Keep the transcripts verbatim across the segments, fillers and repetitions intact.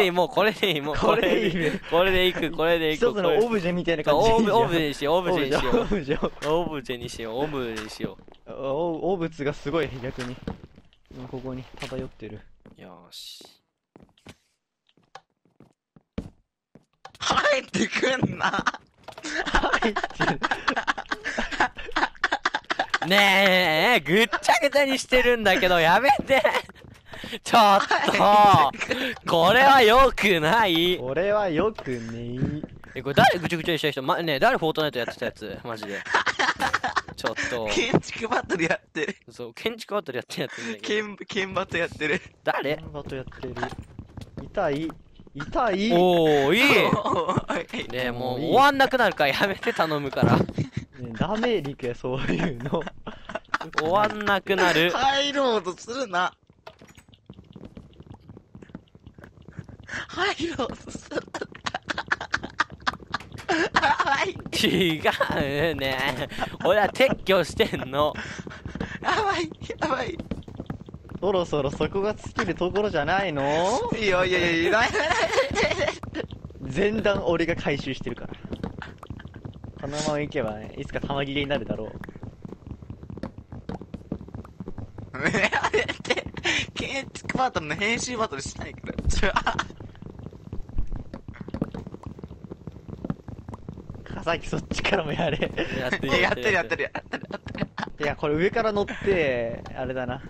でいい、もうこれでいい、もうこれでいい。これでいく、これでいく。 一つのオブジェみたいな感じでいいじゃん。 オブジェにしよう、オブジェにしよう。 オブジェ、 オブジェにしよう、オブジェにしよお、汚物がすごい、逆に。ここに漂ってる。 う。よーし。 入ってくんな。 入ってる。 ねえ、ぐっちゃぐちゃにしてるんだけど、やめて。ちょっと、これは良くない。 これはよくねえ、これ誰ぐちゃぐちゃにした人、ま、ねえ、誰フォートナイトやってたやつマジで。ちょっと。 建築バトルやってる。 そう、建築バトルやってるやついいんだけど。 剣、剣バトやってる。 誰バトやってる。痛い痛いおー、いい。 い。 ねえ、もういい終わんなくなるからやめて頼むから。 ねダメリクや、そういうの。 終わんなくなる。 入ろうとするな。入ろうとするな。はい。 違うね。俺は撤去してんの。 やばい、やばい。 そろそろそこが尽きるところじゃないの？ いやいやいやいや、 前段俺が回収してるから。このままいけばね、いつか玉切れになるだろう。 やめて。建築バトルの編集バトルしたいから。ちょさっきそっちからもやれ。 やってやってるやってるやってるやってる。 いや、これ上から乗って、あれだな。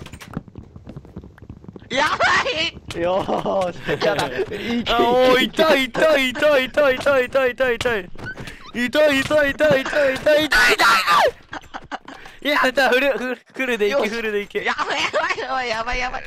やばい。 よーし、やだ。いけあ、おー、痛い痛い痛い痛い痛い痛い痛い痛い。痛い痛い痛い痛い痛い痛い痛い。いや、だ、フル、フル、フルでいけ、フルでいけ。 やばいやばいやばいやばいやばい。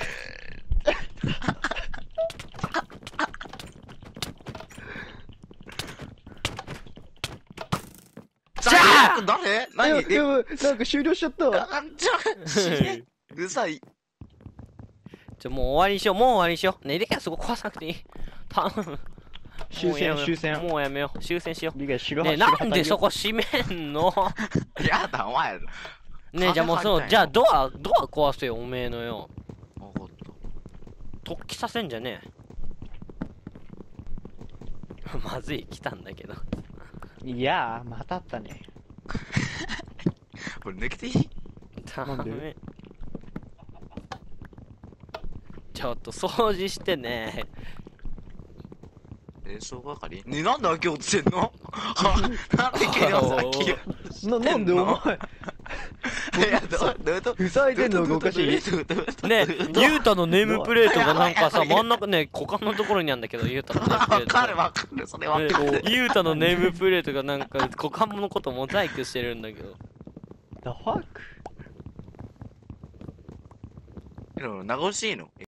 じゃあ誰何でも、なんか終了しちゃったわ。 あちょ、死ね。うるさい。 ちょ、もう終わりにしよう、もう終わりにしよう。ねえ、リカそこ壊さなくていい。頼む。 終戦、終戦。 もうやめよう。終戦しよリガ白う。ねえ、なんでそこ閉めんの？ やだ、お前。 ねえ、じゃあもうそう、じゃあドア、ドア壊せよ、おめえのよ。 わかった。 突起させんじゃねえ。まずい、来たんだけど。 いやー、またあったね。 これ抜けていい？ ダなんでメ。ちょっと掃除してね。 清掃係ね、なんで開けようとしてんの？なんでケリオス開けようとしてんの？ な、なんでお前、 いや、どうどういうこと塞いでんのがおかしい。 ねえ、ユータのネームプレートがなんかさ、真ん中ね、股間のところにあるんだけど、ユータのネームプレートが。 わかるわかる、それわかる。 ねユータのネームプレートがなんか股間のことモザイクしてるんだけど。 The fuck? でも名残惜しいの？